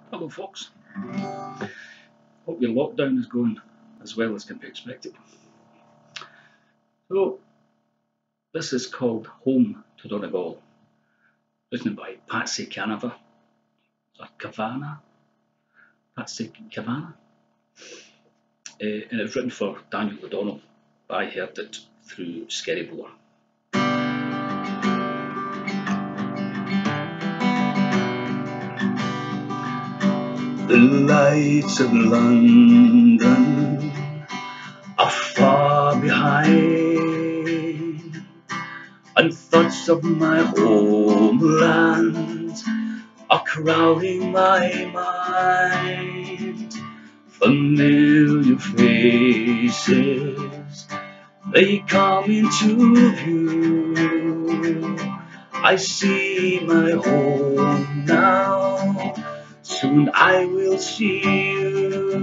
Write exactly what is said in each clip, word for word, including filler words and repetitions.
Hello folks, hope your lockdown is going as well as can be expected. So this is called Home to Donegal, written by Patsy Canava, or Kavanagh, Patsy Kavanagh, uh, and it was written for Daniel O'Donnell, but I heard it through Skerryvore. The lights of London are far behind, and thoughts of my homeland are crowding my mind. Familiar faces, they come into view. I see my home now, soon I will see you.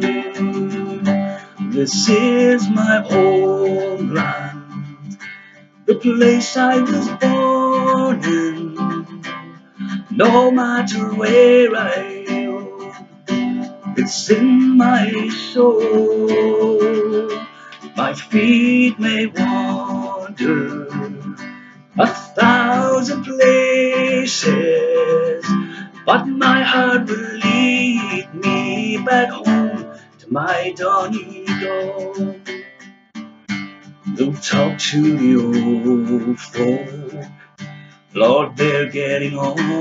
This is my homeland, the place I was born in. No matter where I go, it's in my soul. My feet may wander a thousand places, but my heart will lead me back home to my Donegal. We'll talk to the old folk, Lord, they're getting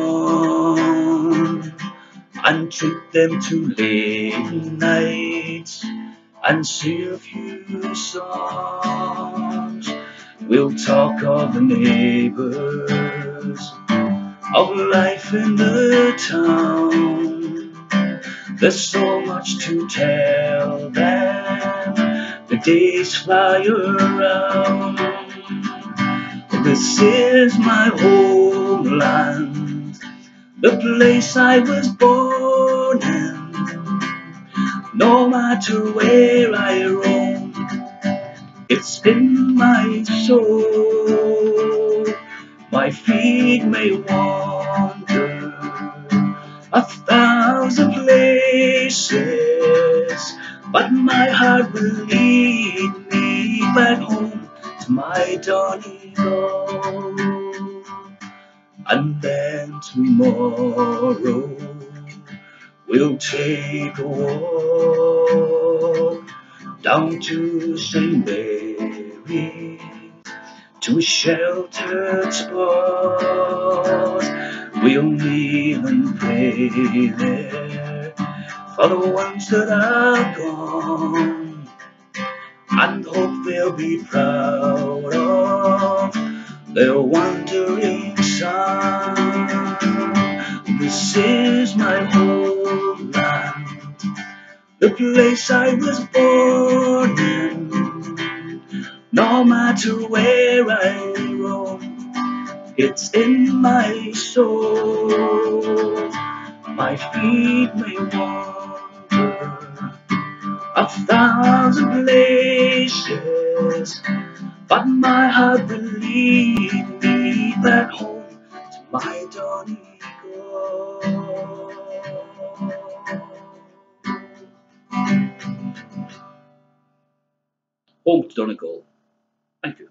on, and treat them to late nights and sing a few songs. We'll talk of the neighbors, of life in the town. There's so much to tell them, the days fly around. This is my homeland, the place I was born in. No matter where I roam, it's in my soul. My feet may wander a thousand places, but my heart will lead me back home to my Donegal. And then tomorrow we'll take a walk down to Saint Mary, to a sheltered spot. We'll kneel and pray there for the ones that are gone, and hope they'll be proud of their wandering son. This is my homeland, the place I was born in. No matter where I roam, it's in my soul. My feet may wander a thousand places, but my heart will lead me back home to my Donegal. Home to Donegal. Thank you.